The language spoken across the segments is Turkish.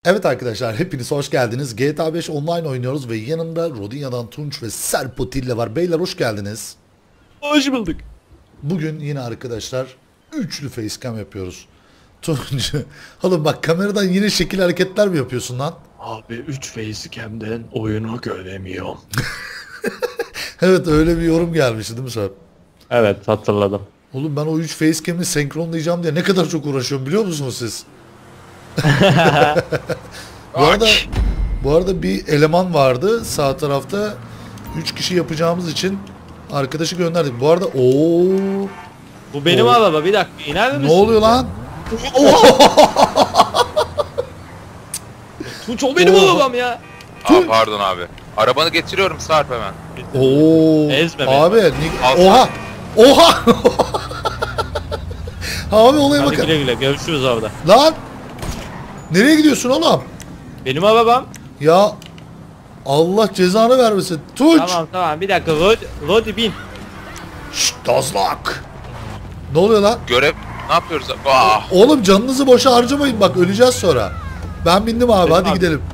Evet arkadaşlar hepiniz hoş geldiniz. GTA 5 online oynuyoruz ve yanımda Rodinya'dan Tunç ve Serpotille var. Beyler hoş geldiniz. Hoş bulduk. Bugün yine arkadaşlar üçlü facecam yapıyoruz. Tunç, oğlum bak kameradan yine şekil hareketler mi yapıyorsun lan? Abi 3 facecam'den oyunu göremiyorum. Evet öyle bir yorum gelmişti değil mi Serp? Evet, hatırladım. Oğlum ben o 3 facecam'i senkronlayacağım diye ne kadar çok uğraşıyorum biliyor musunuz siz? Bu arada bir eleman vardı sağ tarafta. 3 kişi yapacağımız için arkadaşı gönderdik. Bu arada Bu benim araba, bir dakika iner misin? ne oluyor lan? Tunç, o benim arabam ya. Aa, pardon abi. Arabanı getiriyorum Sarp hemen. Ezme beni. Abi Al oha. Oha. Abi olaya Hadi bakın. güle güle, görüşürüz orada. Lan. Nereye gidiyorsun oğlum? Benim arabam. Ya Allah cezanı vermesin. Tunç. Tamam bir dakika, Rodi bin. Şşt Dazlak. Ne oluyor lan? Görev ne yapıyoruz? Ah, Oğlum canınızı boşa harcamayın bak öleceğiz sonra. Ben bindim abi hadi abi. gidelim.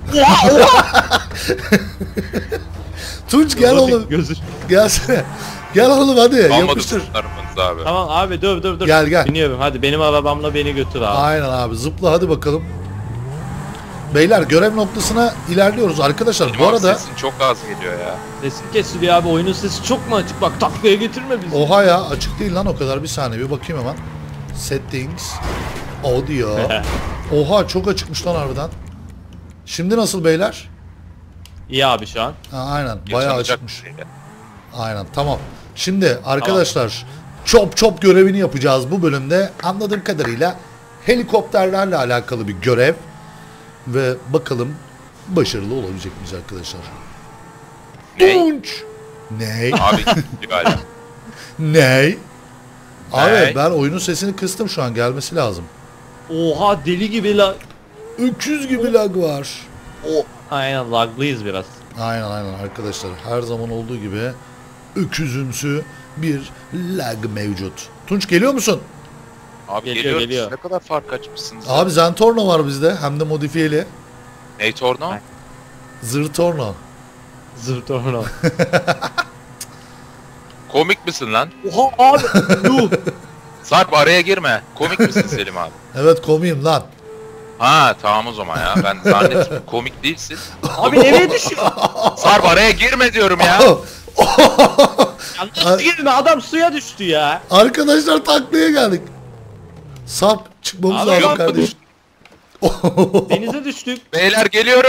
Tunç gel Rodi, oğlum. gözü. Gelsene. Gel oğlum hadi almadık yapıştır. arabanızı abi. Tamam abi, dur. Gel. Biniyorum, hadi benim arabamla beni götür abi. Aynen abi zıpla hadi bakalım. Beyler görev noktasına ilerliyoruz arkadaşlar. Benim Bu abi arada sesin çok az geliyor ya. Sesim kesiliyor abi, oyunun sesi çok mu açık? Bak taklaya getirme bizi. oha ya açık değil lan o kadar bir saniye bir bakayım hemen. Settings. Audio. Oha çok açıkmış lan harbiden. Şimdi nasıl beyler? İyi abi şu an. Ha, aynen bayağı Yaşanacak açıkmış. bir şey. Aynen tamam. Şimdi arkadaşlar chop görevini yapacağız bu bölümde. Anladığım kadarıyla helikopterlerle alakalı bir görev. Ve bakalım başarılı olabilecek miyiz arkadaşlar? Ne? Tunç. Ney? Abi gitti galiba. Ney? Abi Ney? ben oyunun sesini kıstım şu an gelmesi lazım. Oha, deli gibi la. Öküz gibi lag var. Aynen, laglıyız biraz. Aynen arkadaşlar her zaman olduğu gibi öküzümsü bir lag mevcut. Tunç geliyor musun? Abi Geliyor. geliyor. Ne kadar fark açmışsınız. Abi Zentorno var bizde hem de modifiyeli. Ney Torno? Zırtorno. Zırt orna. Komik misin lan? Oha abi. Yuh. Sarp araya girme. Komik misin Selim abi? Evet komiyim lan. Ha tamam o zaman ya. Ben zannettim komik değilsin. Abi nereye düşüyor? Sarp araya girme diyorum ya. Ya nasıl girme, adam suya düştü ya. Arkadaşlar taklaya geldik. Sap çıkmamız Abi, lazım yok. kardeşim. Denize düştük. Beyler geliyorum.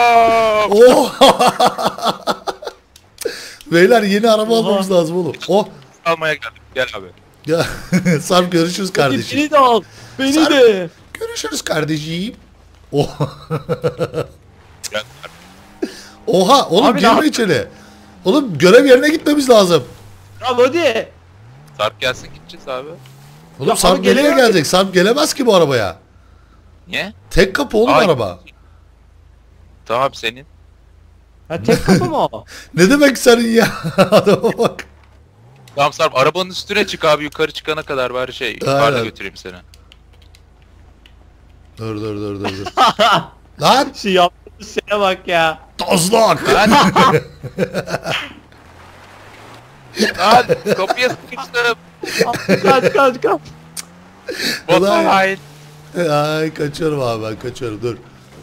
Beyler yeni araba Oha. almamız lazım oğlum. Almaya geldim. Gel abi. Ya Sarp görüşürüz kardeşim. Beni de al. Beni Sarp. de. Görüşürüz kardeşim. Oh. Gel. Oha oğlum Abi ne girme yap- içeri. Oğlum görev yerine gitmemiz lazım. Ya hadi. Sarp gelsin gideceğiz abi. Oğlum Ya Sarp abi nereye geliyor. gelecek? Sarp gelemez ki bu arabaya. Niye? Tek kapı oğlum Ay. araba. Tamam senin. Ha, tek kapı mı o? Ne demek senin ya? Adama bak. Tamam Sarp arabanın üstüne çık abi yukarı çıkana kadar bari yukarıda Aynen. götüreyim seni. Dur. Lan Şu yaptığımız şeye bak ya. tozlak. Lan! Lan kapıya sıkıştım. Kaç. Ulan. Hayır. Ay kaçıyorum abi ben kaçıyorum dur.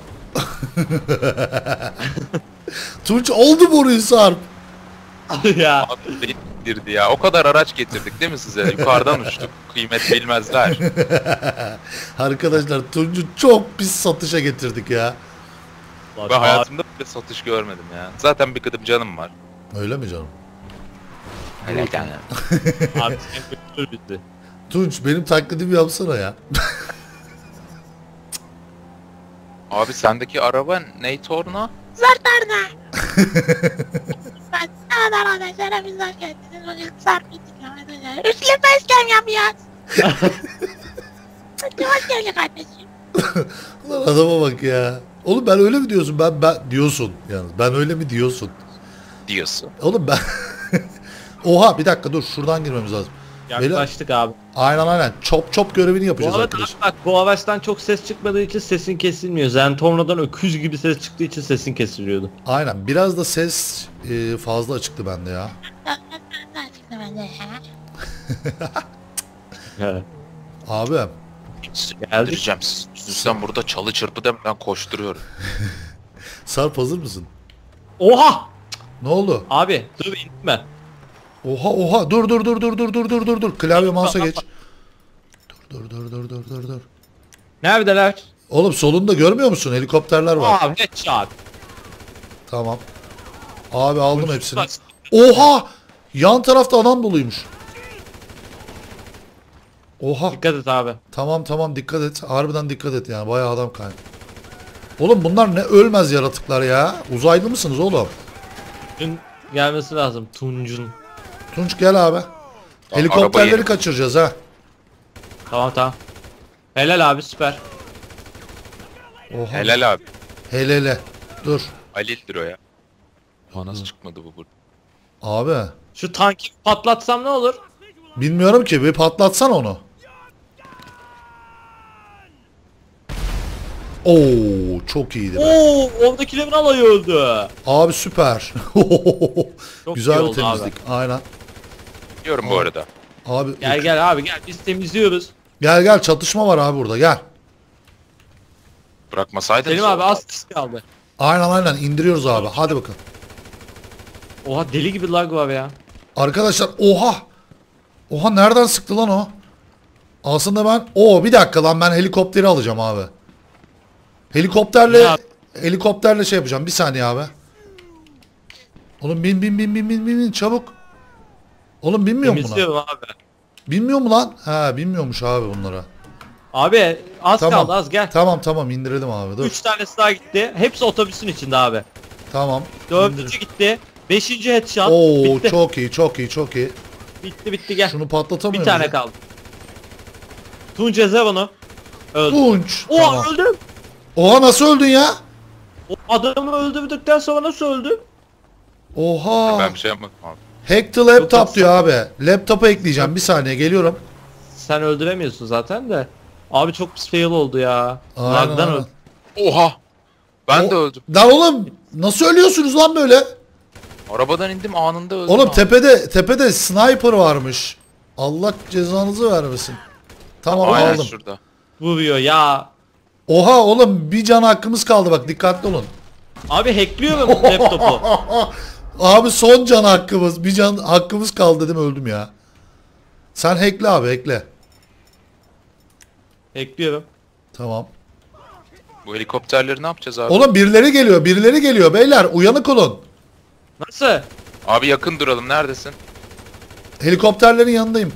Tunç oldu boruyu Sarp. Ya. Abi beni indirdi ya. O kadar araç getirdik değil mi size? Yukarıdan uçtuk. Kıymet bilmezler. Arkadaşlar Tunç'u çok pis satışa getirdik ya. Ben hayatımda bile satış görmedim ya. Zaten bir gıdım canım var. Öyle mi canım? Öyle canım. Abi sen götür bizi. Tunç benim taklidimi yapsana ya. Abi sendeki araba ne Torno? Zartarda. Ben sana arkadaşlar biz hoş geldiniz. Bugün Sarp'ı dinliyoruz. Üçlü facecam yapıyoruz. Hadi hoş geldin kardeşim. Lan adama bak ya. Oğlum ben öyle mi diyorsun? Ben diyorsun yalnız. Ben öyle mi diyorsun? Diyorsun. Oğlum ben Oha bir dakika dur şuradan girmemiz lazım. Yaklaştık abi. Aynen. Çop görevini Bu yapacağız arada arkadaşlar. bak bu araçtan çok ses çıkmadığı için sesin kesilmiyor. Zentorno'dan öküz gibi ses çıktığı için sesin kesiliyordu. Aynen. Biraz da ses fazla açıktı bende ya. Çıktı bende ya. Evet. Abi. Geldik. Direceğim siz. Yüzünüzden burada çalı çırpı demeden koşturuyorum. Sarp hazır mısın? Oha! Ne oldu? Abi dur inme. Oha. Dur. Klavye mouse'a geç. Dur. Neredeler? Oğlum solunda görmüyor musun? Helikopterler var. Abi headshot. Tamam. Abi aldım hepsini. Bak, Oha! Yan tarafta adam doluymuş. Oha. dikkat et abi. Tamam dikkat et. Harbiden dikkat et yani. Bayağı adam kaynağı. Oğlum bunlar ne ölmez yaratıklar ya. Uzaylı mısınız oğlum? Dün gelmesi lazım Tuncun. Tunç gel abi. Helikopterleri arabayı- kaçıracağız ha. Tamam. Helal abi süper. Oha. Helal abi. Hele. Dur. Halil'dir o ya. Aa, nasıl çıkmadı bu burada? Abi. Şu tankı patlatsam ne olur? Bilmiyorum ki. Bir patlatsan onu. Oo, çok iyiydi be. Oo, oradakilerin alayı öldü. Abi süper. Çok Güzel iyi bir oldu temizlik. Aynen. Diyorum bu arada. Abi Gel abi gel biz temizliyoruz. gel çatışma var abi burada gel. Bırakmasaydın. Selim abi az kişi kaldı. Aynen indiriyoruz abi. Hadi bakalım. Oha deli gibi lag var ya. Arkadaşlar oha. Oha nereden sıktı lan o? Aslında ben bir dakika lan ben helikopteri alacağım abi. Ya. Helikopterle şey yapacağım. Bir saniye abi. Oğlum bin çabuk. Oğlum binmiyor mu buna? Temizliyorum abi. Binmiyor mu lan? Ha binmiyormuş abi bunlara. Abi az Tamam. kaldı az gel. Tamam indirelim abi dur. 3 tanesi daha gitti. Hepsi otobüsün içinde abi. Tamam. 4. gitti. 5. headshot. Oo Bitti. çok iyi. Bitti gel. Şunu Bir patlatamıyoruz. tane ya. kaldı. Tunç ezer onu. Öldü. Tunç. Oha Tamam. öldüm. Oha nasıl öldün ya? O adamı öldürdükten sonra nasıl öldüm? Oha. Ben bir şey yapmadım abi. Hack the Çok laptop tatlı. diyor abi. Laptopa ekleyeceğim. Bir saniye geliyorum. Sen öldüremiyorsun zaten de. Abi çok pis fail oldu ya. Aynen, Lag'dan aynen. öldüm. Oha! Ben de O- öldüm. Lan oğlum nasıl ölüyorsunuz lan böyle? Arabadan indim anında öldüm. Oğlum abi. tepede sniper varmış. Allah cezanızı vermesin. Tamam Aynen aldım. şurada. Vuruyor ya. Oha oğlum bir can hakkımız kaldı bak dikkatli olun. Abi hackliyorum laptopu. Abi son can hakkımız. Bir can hakkımız kaldı dedim öldüm ya. Sen hackle abi hackle. Hackliyorum. Tamam. Bu helikopterleri ne yapacağız abi? Oğlum birileri geliyor beyler uyanık olun. Nasıl? Abi yakın duralım. Neredesin? Helikopterlerin yanındayım.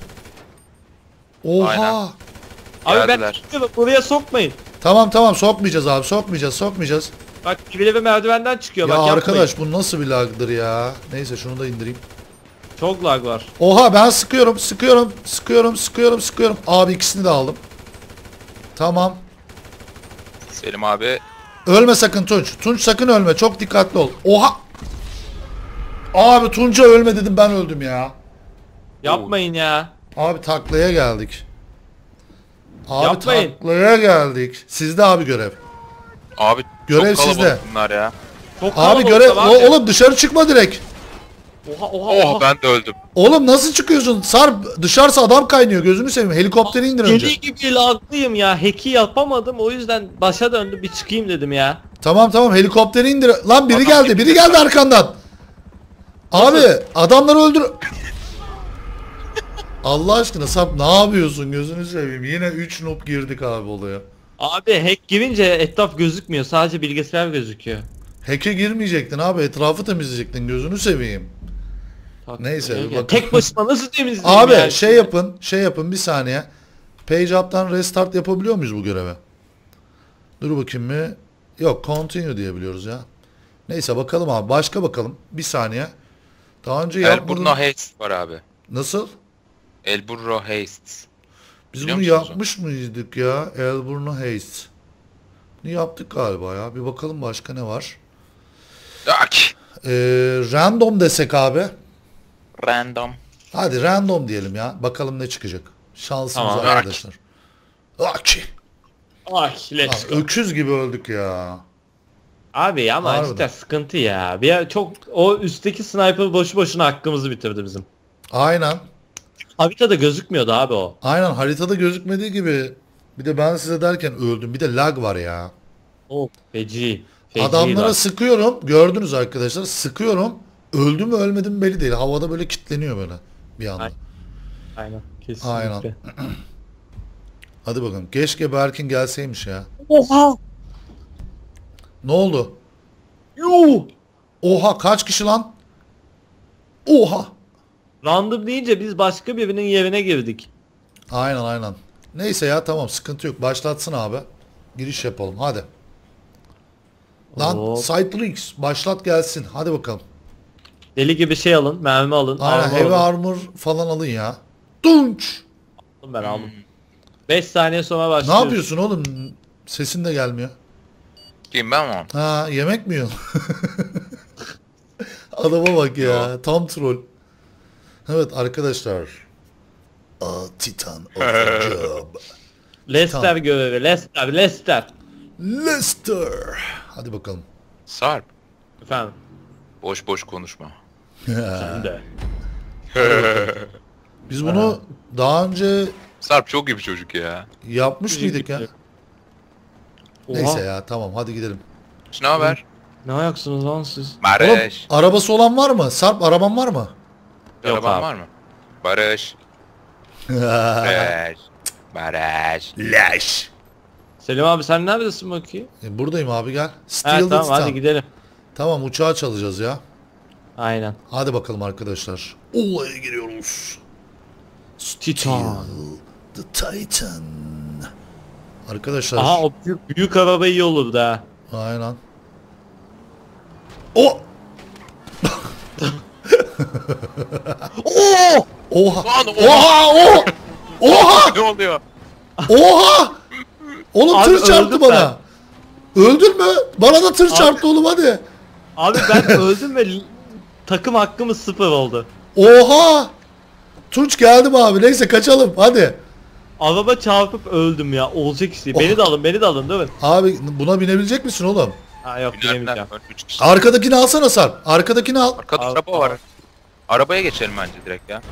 Oha. Aynen. Abi ben Geldiler. hackliyorum. Buraya sokmayın. Tamam sokmayacağız abi sokmayacağız. Bak birileri merdivenden çıkıyor. Ya Bak yapmayın. arkadaş bu nasıl bir lagdır ya. Neyse şunu da indireyim. Çok lag var. Oha ben sıkıyorum. Abi ikisini de aldım. Tamam. Selim abi. Ölme sakın Tunç. Tunç sakın ölme. Çok dikkatli ol. Oha. Abi Tunç'a ölme dedim ben öldüm ya. Yapmayın ya. Abi taklaya geldik. Abi Yapmayın. taklaya geldik. Sizde abi görev. Abi Görev çok kalabalık sizde. bunlar ya. Çok Abi kalabalık görev. var. Oğlum dışarı çıkma direkt. Oha Oh ben de öldüm. Oğlum nasıl çıkıyorsun? Sarp dışarısı adam kaynıyor. Gözünü seveyim. Helikopteri indir önce. Deli gibi laglıyım ya. Hack'i yapamadım. O yüzden başa döndüm. Bir çıkayım dedim ya. Tamam helikopteri indir. Lan biri geldi arkandan. Abi adamları öldür. Allah aşkına Sarp ne yapıyorsun gözünü seveyim. Yine 3 noob girdik abi olaya. Abi hack girince etraf gözükmüyor. Sadece bilgisayar gözüküyor. Hack'e girmeyecektin abi. Etrafı temizleyecektin gözünü seveyim. Neyse, Ya, bir bakalım. tek başıma nasıl temizleyeyim Abi ya? şey yapın bir saniye. Page up'tan restart yapabiliyor muyuz bu göreve? Dur bakayım mı? Yok continue diyebiliyoruz ya. Neyse bakalım abi başka bakalım. Bir saniye. Daha önce yapmadım. Elburno Haste var abi. Nasıl? Elburno Haste. Biz Biliyor bunu musunuz onu? yapmış mıydık ya? Elburno Haste. Bunu yaptık galiba ya. Bir bakalım başka ne var? Ak. Random desek abi. Random. Hadi random diyelim ya. Bakalım ne çıkacak. Şansımız Tamam. arkadaşlar. Aki. Ay let's Abi, go. öküz gibi öldük ya. Abi ama Harbiden. işte sıkıntı ya. Bir çok o üstteki sniper boşu boşuna hakkımızı bitirdi bizim. Aynen. Haritada gözükmüyordu abi o. Aynen haritada gözükmediği gibi. Bir de ben size derken öldüm. Bir de lag var ya. O feci. Feci Adamlara lan. sıkıyorum. Gördünüz arkadaşlar. Sıkıyorum. Öldüm mü ölmedim mi belli değil. Havada böyle kilitleniyor böyle bir anda. Ay- Aynen. Kesinlikle. Aynen. Hadi bakalım. Keşke Berkin gelseymiş ya. Oha. Ne oldu? Yuh. Oha kaç kişi lan? Oha. Random deyince biz başka birinin yerine girdik. Aynen. Neyse ya tamam sıkıntı yok. Başlatsın abi. Giriş yapalım hadi. Lan Hop. Cytrix başlat gelsin. Hadi bakalım. Deli gibi şey alın, mermi alın. Aynen armor heavy alın. armor falan alın ya. Tunç. Ben aldım. 5 saniye sonra Ne başlıyoruz. yapıyorsun oğlum? Sesin de gelmiyor. Kim ben mi? Ha yemek mi yiyorsun? Adama bak ya. Tam troll. Evet arkadaşlar. A titan of a job. Lester Tamam. görevi. Lester. Lester. Hadi bakalım. Sarp. Efendim. Boş boş konuşma. Sen de. Biz bunu daha önce Sarp çok iyi bir çocuk ya. yapmış mıydık ya? Oha. Neyse ya tamam hadi gidelim. Ne haber? Ne ayaksınız lan siz? Oğlum Barış. arabası olan var mı? Sarp araban var mı? Yok Araban abi. var mı? Barış. Barış. Barış. Leş. Selim abi sen neredesin bakayım? Buradayım abi gel. Evet Steal the tamam Titan. hadi gidelim. Tamam uçağa çalacağız ya. Aynen. Hadi bakalım arkadaşlar. Olaya giriyoruz. Titan. The Titan. Arkadaşlar. Aha o büyük araba iyi olurdu ha. Aynen. O. Oo! Oha. Lan Oha. Oha. Oha. Ne oluyor? Oha. Oğlum Abi tır çarptı öldüm bana. Öldün mü? Bana da tır çarptı oğlum hadi. Abi ben öldüm ve takım hakkımız 0 oldu. Oha. Tunç geldim abi. Neyse kaçalım hadi. Araba çarpıp öldüm ya. Olacak iş değil. Beni de alın, beni de alın değil mi? Abi buna binebilecek misin oğlum? Ha yok bilemeyeceğim. 3 kişi. Arkadakini alsana Sarp. Arkadakini al. Arkada Al, araba al. var. Arabaya geçelim bence direkt ya.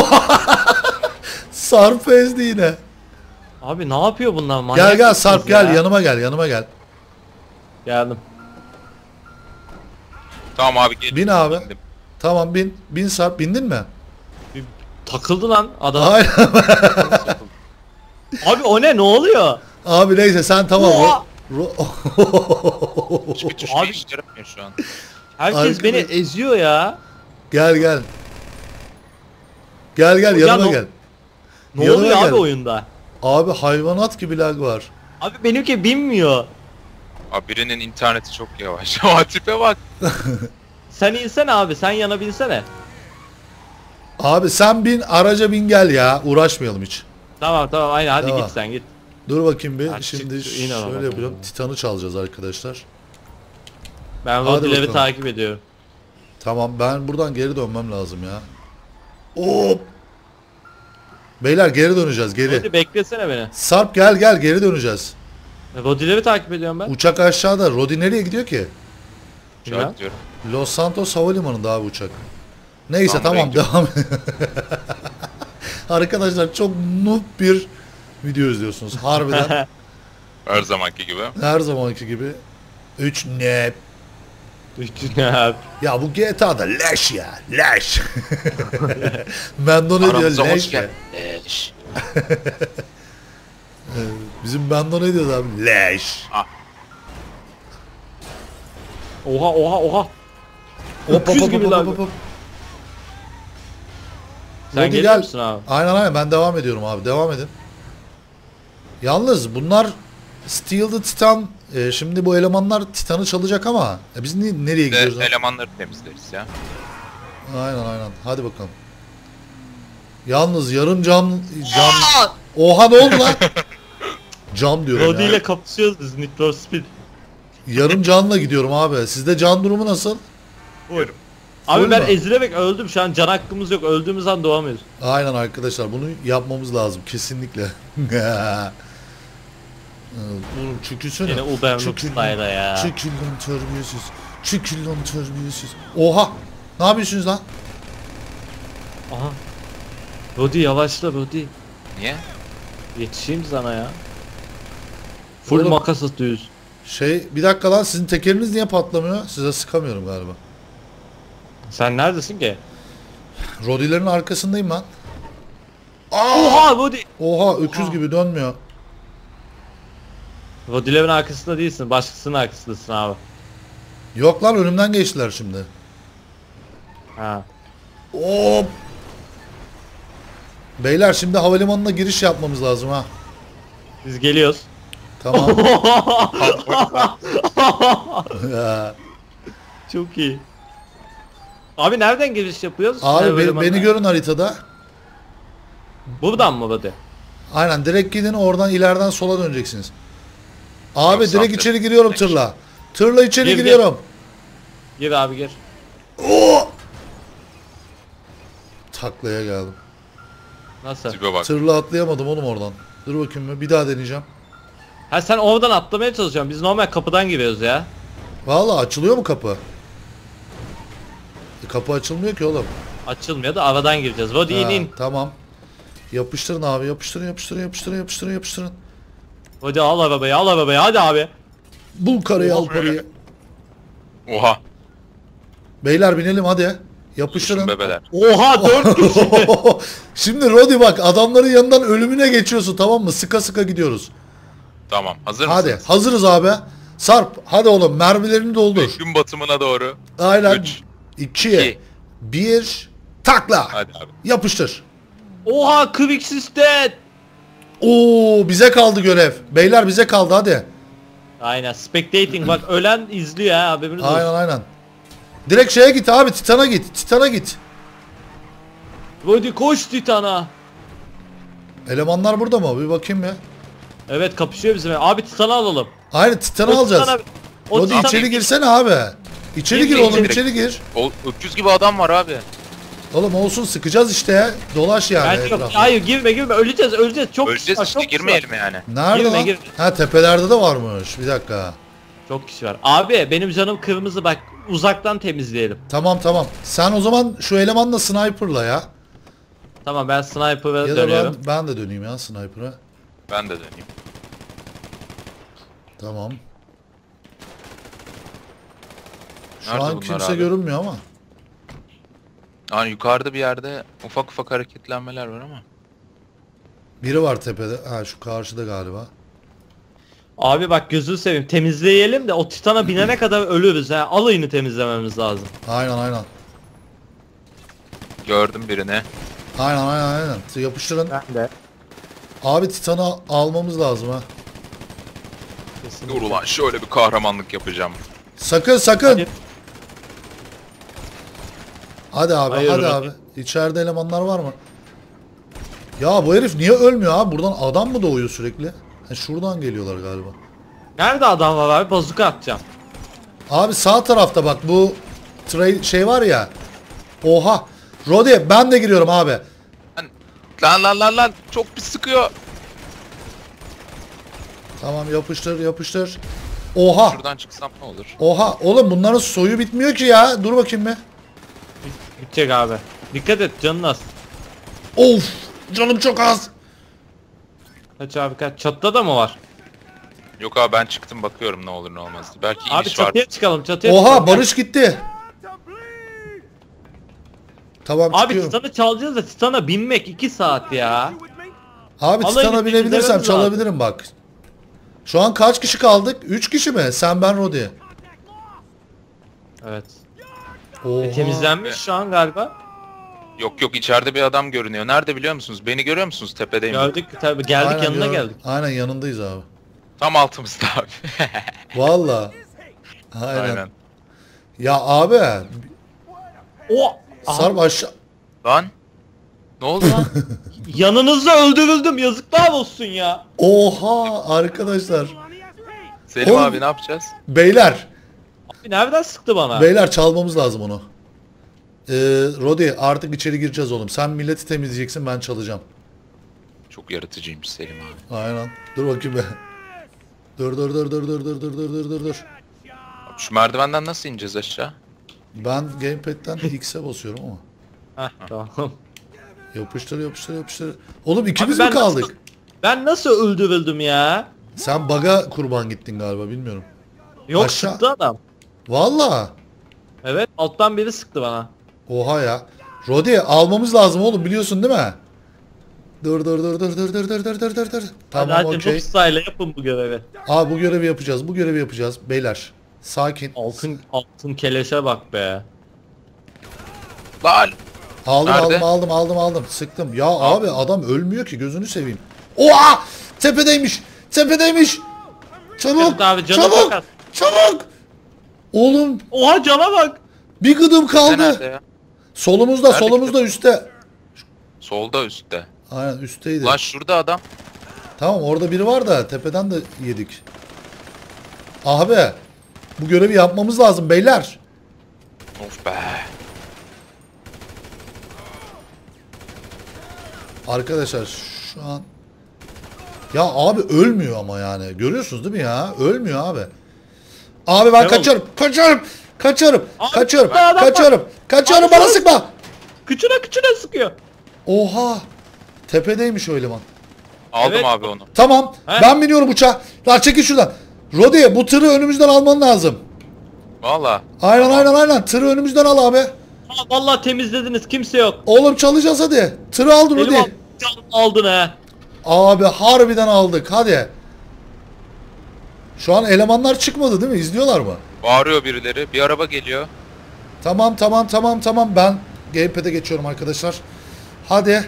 Sarp ezdi yine. Abi ne yapıyor bunlar? Manyak Gel gel mısınız Sarp ya? gel yanıma gel yanıma gel. Geldim. Tamam abi gel. Bin abi. Bindim. Tamam bin. Bin Sarp bindin mi? Takıldı lan adam. Aynen. Abi o ne? Ne oluyor? Abi neyse sen tamam. Oha! Hiçbir tuş Abi- bir işe yaramıyor şu an. Herkes Arkadaş- beni eziyor ya. Gel gel. Gel gel Ya yanıma ne- gel. Ne Yanıma oluyor gel. abi oyunda? Abi hayvanat gibi lag var. Abi benimki binmiyor. Abi birinin interneti çok yavaş. Ama tipe bak. Sen insene abi, sen yana binsene. Abi sen bin araca bin gel ya. Uğraşmayalım hiç. Tamam tamam aynen hadi Tamam. git sen git. Dur bakayım bir. Ha, Şimdi çık, in şöyle arabadan. yapacağım. Titan'ı çalacağız arkadaşlar. Ben Hadi Rodiler'i bakalım. takip ediyorum. Tamam ben buradan geri dönmem lazım ya. Hop. Beyler geri döneceğiz geri. Hadi beklesene beni. Sarp gel gel geri döneceğiz. Rodiler'i takip ediyorum ben. Uçak aşağıda. Rodi nereye gidiyor ki? Şu an diyorum. Los Santos Havalimanı'nda abi uçak. Neyse Tamam, tamam devam. Arkadaşlar çok noob bir video izliyorsunuz. Harbiden Her zamanki gibi. her zamanki gibi. 3 ne? Ya, Ya bu GTA'da leş ya. Leş. Mendo ne diyor? Aramıza hoş Leş ya. geldin. Leş. Bizim Mendo ne diyor abi? Leş. oha. Hop hop Öküz hop gibi hop lan. hop hop. Sen Rodi geliyor gel. musun abi? Aynen ben devam ediyorum abi. Devam edin. Yalnız bunlar Steal the Titan. Şimdi bu elemanlar Titan'ı çalacak ama biz nereye gidiyoruz? lan? Elemanları temizleriz ya. Aynen. Hadi bakalım. Yalnız yarım cam. Oha ne oldu lan? Cam diyorum Rodi ya. ile kapışıyoruz biz Need for Speed. Yarım canla gidiyorum abi. Sizde can durumu nasıl? Buyur. Abi Full ben mü? ezilerek öldüm, şu an can hakkımız yok, öldüğümüz an doğamıyoruz. Aynen arkadaşlar, bunu yapmamız lazım kesinlikle. Oğlum çükülsene. Yine Uber Çükül lan. Noob'stayla ya. Çükül lan terbiyesiz. Çükül lan terbiyesiz. Oha! Ne yapıyorsunuz lan? Aha. Rodi yavaşla Rodi. Niye? Yetişeyim sana ya. Full Oğlum. makas atıyoruz. Bir dakika lan, sizin tekeriniz niye patlamıyor? Size sıkamıyorum galiba. Sen neredesin ki? Rodilerin arkasındayım lan. Oha Rodi. Oha, öküz gibi dönmüyor. Rodilerin arkasında değilsin, başkasının arkasındasın abi. Yok lan, önümden geçtiler şimdi. Ha. Hop! Beyler şimdi havalimanına giriş yapmamız lazım ha. Biz geliyoruz. Tamam. Ya. Çok iyi. Abi nereden giriş yapıyoruz? Abi Havalimanına. beni görün haritada. Buradan mı Rodi? Aynen, direkt gidin, oradan ileriden sola döneceksiniz. Abi Yok, direkt sahte. içeri giriyorum tırla. Tırla içeri Gir, gir. giriyorum. Gir abi gir. Taklaya geldim. Nasıl? Tipe bak. Tırla atlayamadım oğlum oradan. Dur bakayım bir daha deneyeceğim. Ha sen oradan atlamaya çalışıyorsun. Biz normal kapıdan giriyoruz ya. Vallahi açılıyor mu kapı? Kapı açılmıyor ki oğlum. Açılmıyor da aradan gireceğiz. Rodi in Ha, in. tamam. Yapıştırın abi, yapıştırın. Rodi al arabayı hadi abi. Bul karayı, al parayı. Oha. Beyler binelim hadi. Düşün Yapıştırın. bebeler. Oha 4 kişi. Şimdi Rodi bak, adamların yanından ölümüne geçiyorsun, tamam mı? Sıka sıka gidiyoruz. Tamam. Hazır Hadi mısınız? hazırız abi. Sarp hadi oğlum, mermilerini doldur. Gün batımına doğru. Aynen. 3. 2 2. 1 takla. Hadi abi. Yapıştır. Oha quick system. Oo, bize kaldı görev. Beyler bize kaldı hadi. Aynen spectating bak ölen izliyor ha haberiniz olsun. Aynen. Direkt şeye git abi, Titan'a git. Rodi koş Titan'a. Elemanlar burada mı? Bir bakayım ya. Evet kapışıyor bizimle. Abi Titan'ı alalım. Aynen, Titan'ı O alacağız. Titan'a- o Rodi Titan'a- içeri girsene abi. İçeri gir Gir, oğlum, gir. içeri gir. O öküz gibi adam var abi. Oğlum olsun, sıkacağız işte ya. Dolaş yani Ben yok. etrafa. Hayır girme öleceğiz çok Öleceğiz kişi var, işte, çok kişi var. girmeyelim yani. Nerede Girme, lan? girme. Ha, tepelerde de varmış. Bir dakika. Çok kişi var. Abi benim canım kırmızı bak uzaktan temizleyelim. Tamam. Sen o zaman şu elemanla sniper'la ya. Tamam ben sniper'a Ya da dönüyorum. ben de döneyim ya sniper'a. Ben de döneyim. Tamam. Şu Nerede an bunlar kimse abi? görünmüyor ama. Yani yukarıda bir yerde ufak ufak hareketlenmeler var ama. Biri var tepede. Ha, şu karşıda galiba. Abi bak gözünü seveyim temizleyelim de o Titan'a binene kadar ölürüz ha. Alayını temizlememiz lazım. Aynen. Gördüm birini. Aynen. Yapıştırın. Ben de. Abi Titan'ı almamız lazım ha. Dur ulan şöyle bir kahramanlık yapacağım. Sakın. Hadi. Hadi abi, Hayır, hadi Rodi. abi. İçeride elemanlar var mı? Ya bu herif niye ölmüyor abi? Buradan adam mı doğuyor sürekli? Ha, şuradan geliyorlar galiba. Nerede adam var abi? Bazuka atacağım. Abi sağ tarafta bak, bu şey var ya. Oha. Rodi ben de giriyorum abi. Lan çok pis sıkıyor. Tamam, yapıştır. Oha. Şuradan çıksam ne olur? Oha. Oğlum bunların soyu bitmiyor ki ya. Dur bakayım bir. Bitecek abi. Dikkat et canın az. Of. Canım çok az. Kaç abi kaç. Çatıda da mı var? Yok abi ben çıktım bakıyorum ne olur ne olmaz. Belki Abi iniş var. çatıya çıkalım çatıya Oha, çıkalım. Barış gitti. Tamam, Abi çıkıyorum. Titan'ı çalacağız da Titan'a binmek 2 saat ya. Abi Alayını Titan'a binebilirsem temizlememiz lazım. çalabilirim bak. Şu an kaç kişi kaldık? 3 kişi mi? Sen, ben, Rodi. Evet. Oha. Temizlenmiş şu an galiba. Yok içeride bir adam görünüyor. Nerede biliyor musunuz? Beni görüyor musunuz? Tepedeyim. Gördük tabii geldik Aynen, yanına gördüm. geldik. Aynen, yanındayız abi. Tam altımızda abi. Valla. Aynen. Aynen. Ya abi. O Sarp aşağı. Lan. Ne oldu lan? yanınızda öldürüldüm yazıklar olsun ya. Oha arkadaşlar. Selim Oğlum. abi ne yapacağız? Beyler. Abi nereden sıktı bana? Beyler çalmamız lazım onu. Rodi artık içeri gireceğiz oğlum. Sen milleti temizleyeceksin, ben çalacağım. Çok yaratıcıymış Selim abi. Aynen. Dur bakayım be. Dur. Şu merdivenden nasıl ineceğiz aşağı? Ben gamepad'den X'e basıyorum ama. Heh, tamam. Yapıştır. Oğlum ikimiz Abi mi kaldık? Ben nasıl öldürüldüm ya? Sen bug'a kurban gittin galiba, bilmiyorum. Yok Aşağı- sıktı adam. Valla. Evet alttan biri sıktı bana. Oha ya. Rodi almamız lazım oğlum, biliyorsun değil mi? Dur. Tamam, Hadi okey. noob style yapın bu görevi. Aa, bu görevi yapacağız. Beyler. Sakin. Altın keleşe bak be. Lan! Nerede? Aldım. Sıktım. Ya abi adam ölmüyor ki, gözünü seveyim. Oha! Tepedeymiş. Çabuk. Evet abi, canı çok az. Çabuk. Oğlum Oha cana bak. bir gıdım kaldı. Nerede ya? Solumuzda üstte. Solda üstte. Aynen üstteydi. Lan şurada adam. Tamam, orada biri var da tepeden de yedik. Abi bu görevi yapmamız lazım beyler. Of be. Arkadaşlar şu an... Ya abi ölmüyor ama yani. Görüyorsunuz değil mi ya? Ölmüyor abi. Abi ben Tamam. kaçıyorum. Abi, adam var. Kaçıyorum, Abi, bana dur. sıkma. Kıçına sıkıyor. Oha. Tepedeymiş o eleman. Aldım Evet. abi onu. Tamam. He? Ben biniyorum uçağa. Lan çekil şuradan. Rodi bu tırı önümüzden alman lazım. Valla. Aynen. Tırı önümüzden al abi. Aa, vallahi temizlediniz kimse yok. Oğlum çalacağız hadi. Tırı aldın Elim Rodi. aldın he. Abi harbiden aldık, hadi. Şu an elemanlar çıkmadı değil mi? İzliyorlar mı? Bağırıyor birileri. Bir araba geliyor. Tamam. Ben gamepad'e geçiyorum arkadaşlar. Hadi.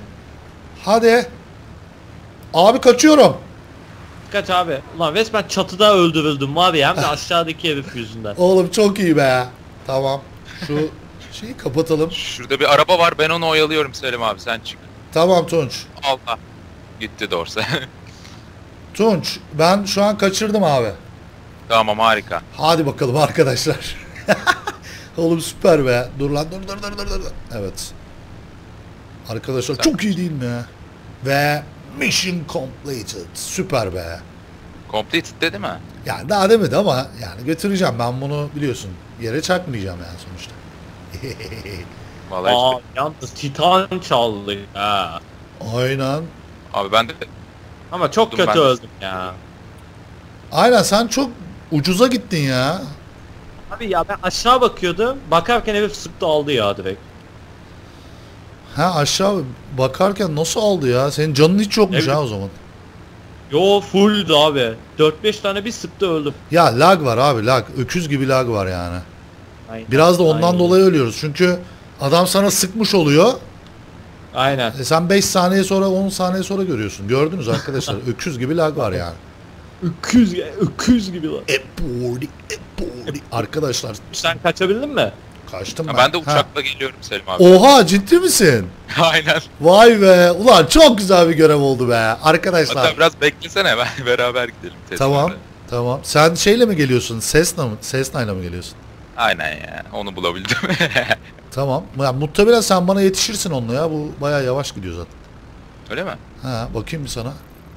Abi kaçıyorum. Kaç abi. Ulan resmen çatıda öldürüldüm var ya, hem de aşağıdaki herif yüzünden. Oğlum çok iyi be. Tamam. Şu şeyi kapatalım. Şurada bir araba var. Ben onu oyalıyorum Selim abi. Sen çık. Tamam Tunç. Allah. Gitti doğrusu. Tunç ben şu an kaçırdım abi. Tamam harika. Hadi bakalım arkadaşlar. Oğlum süper be. Dur lan dur. Evet. Arkadaşlar çok iyi değil mi? Ve mission completed. Süper be. Completed dedi mi? Yani daha demedi ama yani götüreceğim ben bunu, biliyorsun. Yere çakmayacağım yani sonuçta. Vallahi Aa hiç... yalnız Titan çaldı ha. Aynen. Abi ben de Ama çok Dur, kötü ben de- öldüm ya. Aynen, sen çok ucuza gittin ya. Abi ya ben aşağı bakıyordum. Bakarken herif sıktı aldı ya direkt. Ha, aşağı bakarken nasıl aldı ya? Senin canın hiç yokmuş Evet. ha o zaman. Yo fulldü abi. 4-5 tane bir sıktı öldüm. Ya lag var abi, lag. Öküz gibi lag var yani. Aynen. Biraz da ondan Aynen. dolayı ölüyoruz. Çünkü adam sana sıkmış oluyor. Aynen. Sen 5 saniye sonra 10 saniye sonra görüyorsun. Gördünüz arkadaşlar. Öküz gibi lag var yani. Öküz gibi lan. Epori. Arkadaşlar Sen kaçabildin mi? kaçtım Ha, ben. ben de Ha. uçakla geliyorum Selim abi. Oha, ciddi misin? Aynen. Vay be. Ulan çok güzel bir görev oldu be. Arkadaşlar. Hatta biraz beklesene ben beraber gidelim. Tamam. Tesla'da. Tamam. Sen şeyle mi geliyorsun? Cessna'yla mı geliyorsun? Aynen ya. Onu bulabildim. Tamam. Ya, muhtemelen sen bana yetişirsin onunla ya. Bu bayağı yavaş gidiyor zaten. Öyle mi? Ha, bakayım bir sana.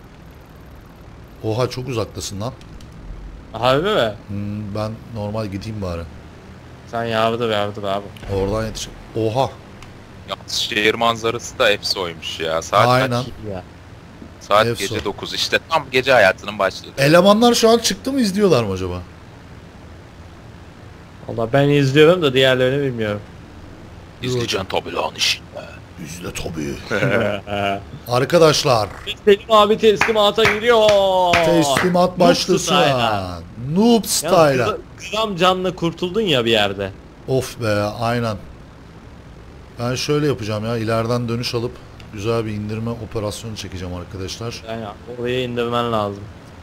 Oha, çok uzaktasın lan. Harbi mi? Ben normal gideyim bari. Sen yardır abi. Oradan yetişir. Oha. Yalnız şehir manzarası da hepsi oymuş ya. Saat Aynen. kaç? Ya. Saat Efso. gece 9 işte. Tam gece hayatının başladı. Elemanlar şu an çıktı mı, izliyorlar mı acaba? Valla ben izliyorum da diğerlerini bilmiyorum. İzleyeceksin tabi lan işin. İzle tabii. Arkadaşlar. Selim abi teslimata giriyor. Teslimat başlasın. style'a. Noob style'a. Yalnız gram canlı kurtuldun ya bir yerde. Of be, aynen. Ben şöyle yapacağım ya. İleriden dönüş alıp güzel bir indirme operasyonu çekeceğim arkadaşlar. Yani oraya indirmen lazım.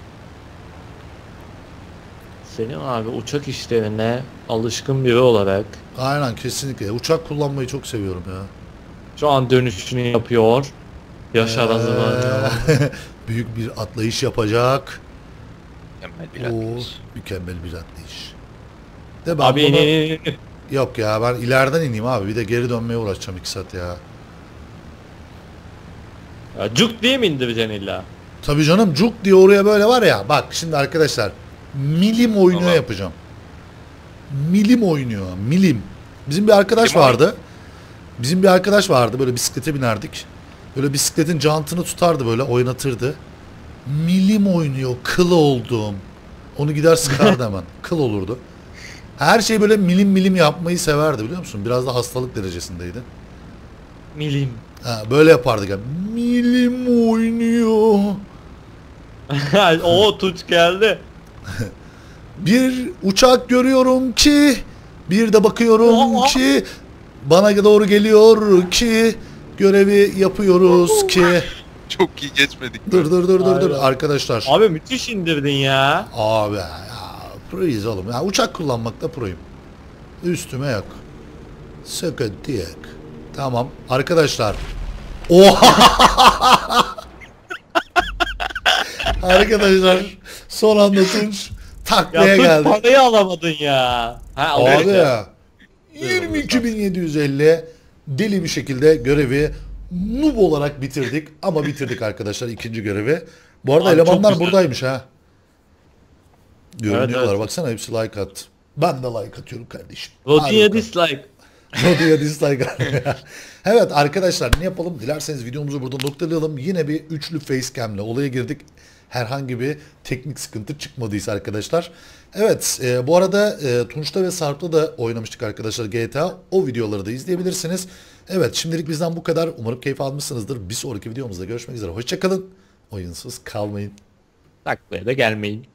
Selim abi uçak işlerine alışkın biri olarak Aynen, kesinlikle. Uçak kullanmayı çok seviyorum ya. şu an dönüşünü yapıyor. Yaşar hazırlanıyor. Büyük bir atlayış yapacak. Mükemmel bir Oo, atlayış. mükemmel bir atlayış. De ben Abi bunu... in. Yok ya, ben ileriden ineyim abi. Bir de geri dönmeye uğraşacağım 2 saat ya. Ya, cuk diye mi indireceksin illa? Tabii canım, cuk diye oraya böyle var ya. Bak şimdi arkadaşlar. Milim oynuyor Tamam. yapacağım. Milim oynuyor. Milim. Bizim bir arkadaş Milim vardı. Bizim bir arkadaş vardı. Böyle bisiklete binerdik. Böyle bisikletin jantını tutardı, böyle oynatırdı. Milim oynuyor. Kıl oldum. Onu gider sıkardı hemen. Kıl olurdu. Her şeyi böyle milim milim yapmayı severdi, biliyor musun? Biraz da hastalık derecesindeydi. Milim. Ha, böyle yapardık ya. Milim oynuyor. O Tunç geldi. Bir uçak görüyorum ki, bir de bakıyorum Aa! ki, bana doğru geliyor ki, görevi yapıyoruz ki. Çok iyi geçmedik. Dur Aynen. arkadaşlar. Abi müthiş indirdin ya. Abi ya, proyuz oğlum. Ya, uçak kullanmakta proyum. Üstüme yok. Sıkıntı yok. Tamam arkadaşlar. Oha! Arkadaşlar son anda Tunç taklaya Ya Tunç geldi. parayı alamadın ya. Ha, Abi alırız ya. ya. 22.750 deli bir şekilde görevi noob olarak bitirdik. Ama bitirdik arkadaşlar ikinci görevi. Bu arada Abi çok elemanlar güzel. buradaymış ha. Görünüyorlar. Evet. Baksana, hepsi like attı. Ben de like atıyorum kardeşim. Hadi Rodin'e bakalım. dislike. Rodia dislike. Evet arkadaşlar, ne yapalım? Dilerseniz videomuzu burada noktalayalım. Yine bir üçlü facecam'le olaya girdik. Herhangi bir teknik sıkıntı çıkmadıysa arkadaşlar. Evet, bu arada Tunç'ta ve Sarp'ta da oynamıştık arkadaşlar GTA. O videoları da izleyebilirsiniz. Evet, şimdilik bizden bu kadar. Umarım keyif almışsınızdır. Bir sonraki videomuzda görüşmek üzere. Hoşçakalın. Oyunsuz kalmayın. Taklaya da gelmeyin.